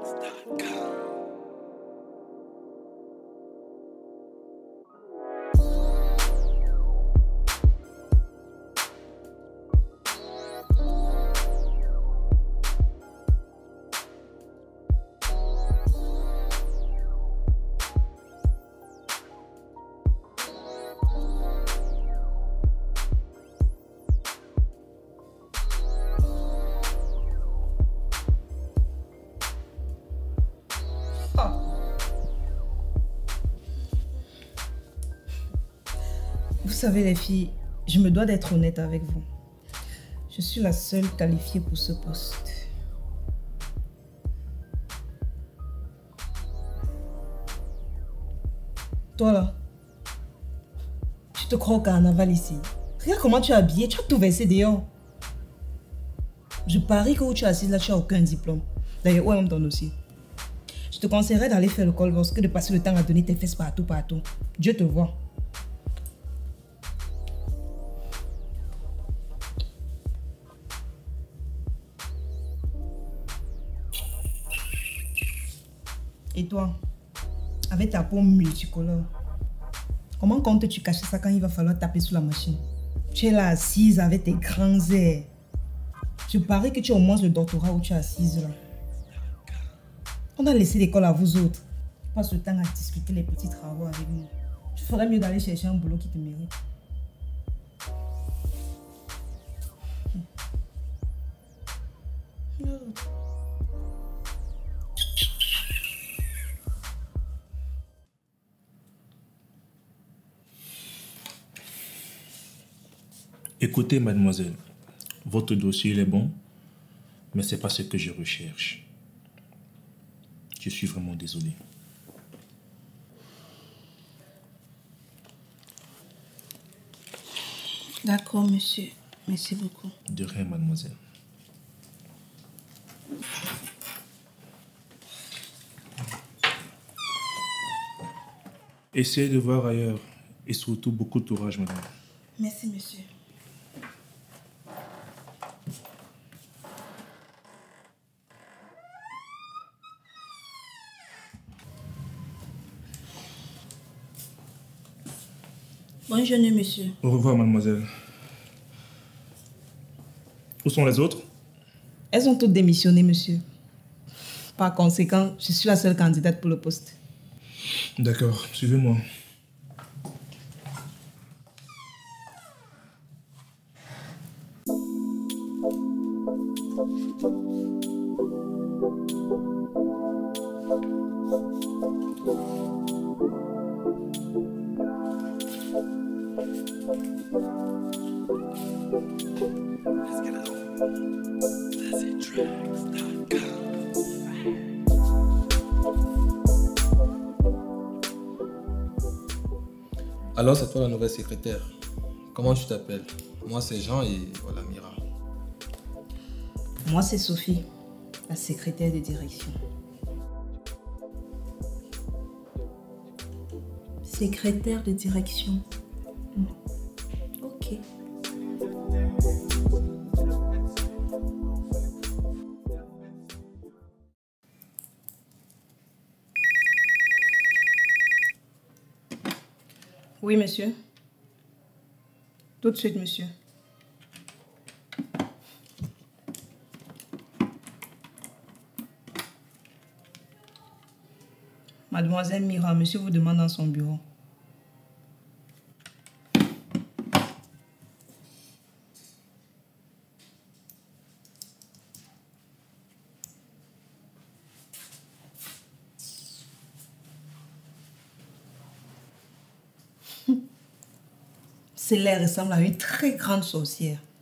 Vous savez les filles, je me dois d'être honnête avec vous. Je suis la seule qualifiée pour ce poste. Toi là, tu te crois au carnaval ici. Regarde comment tu es habillée, tu as tout versé dehors. Je parie que où tu es assise là, tu n'as aucun diplôme. D'ailleurs, où est ton dossier? Je te conseillerais d'aller faire le colvos que de passer le temps à donner tes fesses partout. Dieu te voit. Et toi, avec ta peau multicolore, comment comptes-tu cacher ça quand il va falloir taper sur la machine? Tu es là assise avec tes grands airs. Je parie que tu as au moins le doctorat où tu es assise là. On a laissé l'école à vous autres. Tu passes le temps à discuter les petits travaux avec nous. Tu ferais mieux d'aller chercher un boulot qui te mérite. Écoutez, mademoiselle, votre dossier il est bon, mais ce n'est pas ce que je recherche. Je suis vraiment désolé. D'accord, monsieur. Merci beaucoup. De rien, mademoiselle. Essayez de voir ailleurs et surtout beaucoup de courage, madame. Merci, monsieur. Bonne journée, monsieur. Au revoir, mademoiselle. Où sont les autres? Elles ont toutes démissionné, monsieur. Par conséquent, je suis la seule candidate pour le poste. D'accord, suivez-moi. Alors, c'est toi la nouvelle secrétaire. Comment tu t'appelles? Moi, c'est Jean et voilà, Mira. Moi, c'est Sophie, la secrétaire de direction. Secrétaire de direction. Ok. Oui, monsieur. Tout de suite, monsieur. Mademoiselle Mira, monsieur vous demande dans son bureau. Celle-là ressemble à une très grande sorcière.